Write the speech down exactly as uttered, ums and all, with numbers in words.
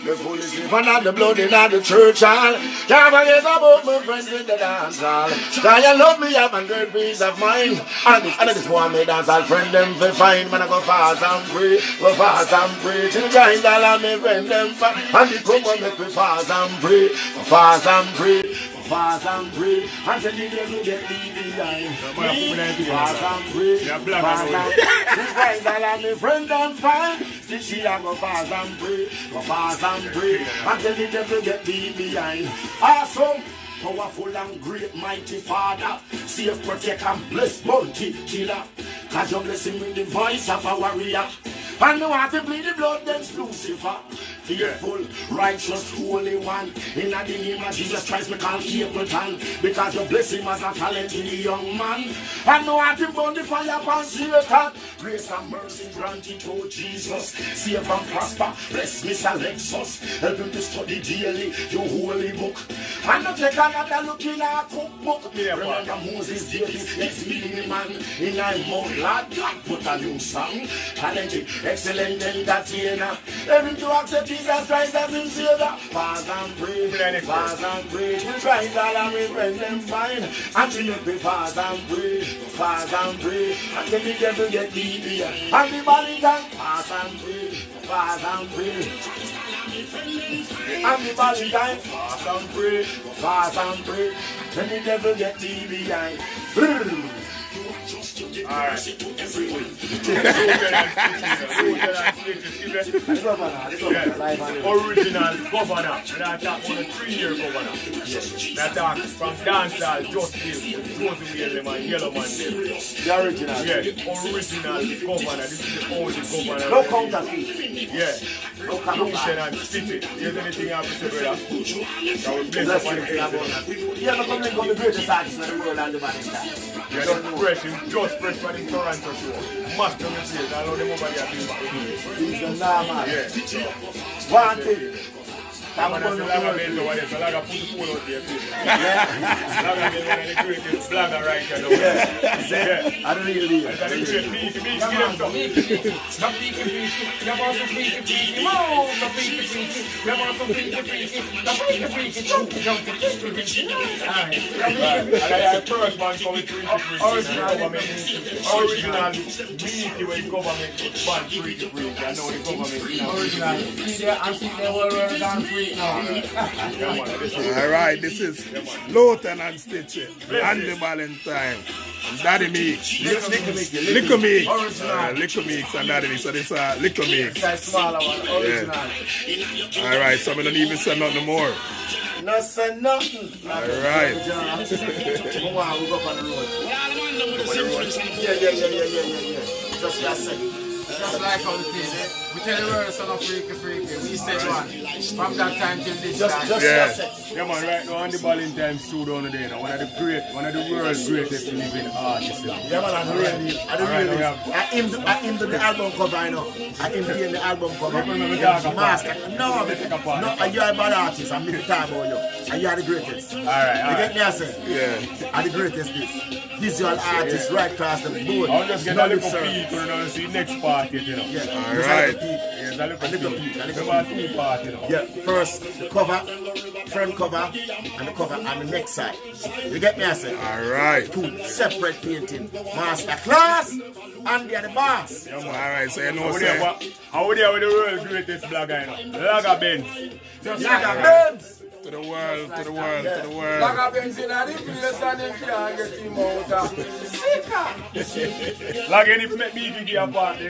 The fool is safe and the blood in the church hall. Can't forget about my friends in the dance hall. Can you love me, have a great peace of mind. And this, and this one me dance, I'll friend them for fine. Man, I go fast and pray, go fast and pray. Till grind all of me friend them fine. And the come and make me fast and pray, go fast and pray, go fast and pray. Until the devil get me behind. Fast and pray, fast and pray. Till grind all of me friend them fine. Still she a go fast and pray, go fast and pray. Until the devil get me behind. Awesome. Powerful and great, mighty Father, save, protect and bless, bounty killer. Cause you're blessing with the voice of a warrior. And no have to bleed the blood, that's Lucifer. Fearful, righteous, holy one. In the name of Jesus Christ, we call Capleton. Because you bless him as a talented young man. And no have to burn the fire upon Satan. Grace and mercy granted to Jesus. Save and prosper, bless Mister Lexus. Help him to study daily your holy book. And not take another look in our cookbook. Remember Moses did his next meeting man. In our mouth, Lord God put a new song. Talented, excellent, entertainer. Every to accept Jesus Christ as his Savior. Fast and pray, fast and pray. Till Christ all of me friends them fine. Until you pray, fast and pray, fast and pray. Until the devil get beat here. And the body can fast and pray, fast and pray. And the body time, fast and pray, fast and pray. Then the devil get me behind. Alright. Original governor. And I talk about a three-year governor. That talk from dancehall, Justice, Josie Whaley and Yellow Man. The original. Yeah, original governor. This is the only governor. No counterfeit. Yeah. No counterfeit. And city. Here's anything I have to say, brother. That will bless up on the face. Yeah, no coming on the greatest artist in the world and the body style. Yeah, they're fresh, just fresh for the Toronto show. Must come and see it. I know them over there doing that. He's the normal. Yeah. One thing. I'm going to say Laga Benz over there, so Laga put the phone out there. Laga is one of the greatest blogger right here. Yeah. Yeah. I don't really believe it. That's the great Meeky, Meeky, give them some. Not freaky freaky, you're also freaky freaky, more not freaky freaky, you're also freaky freaky, not freaky freaky, junky junky, junky junky. Alright, and I have first one coming freaky freaky. Original Original Meeky when government ban freaky freaky. I know the government. Original, see there and see there where we're gone free. Alright, this is Lowton and Stitchy, Andy Valentine, and Daddy Meeks. Liquor Mix. Liquor Mix. Uh, Liquor Mix and Daddy Meeks. So this is uh, Liquor Mix. That's smaller one, original. Yeah. Alright, so I don't even say nothing more. No say nothing. Alright. Come on, we go up on the road. Yeah, yeah, yeah, yeah, yeah, yeah, yeah. Just that second. Just like how it is, we tell the world son of freaky freaky, we said one, from that time till this Just, time. just Yeah. that second. Yeah man, right now on the Valentine studio down there, one of the great, one of the world's greatest living artists. Yeah man, I'm really, I don't really. I aimed, I aimed the album cover, I know. I aimed in the album cover. Master. No, no, you are a bad artist. I'm making time about you. And you are the greatest. Alright, You alright. get me, I say? Yeah. I'm the greatest this. Visual artist right across the board. I'll just get a little peek and see next party, you know. Yeah. Alright. Yes, a little A little peek. peek, a little About two party, you know. Yeah, first the cover, front cover, and the cover on the next side. You get me, I say? Alright. Two separate painting. Master class, and they're the boss. Yeah, man. Alright, so you know, How would say. you how would you with the world's greatest blogger, you know? Laga Benz. Just Yeah, like that. Benz. To the world, to the world, to the world. Like a Benz in a the place and them can't get him out of. Sicker! Like any me give you a party.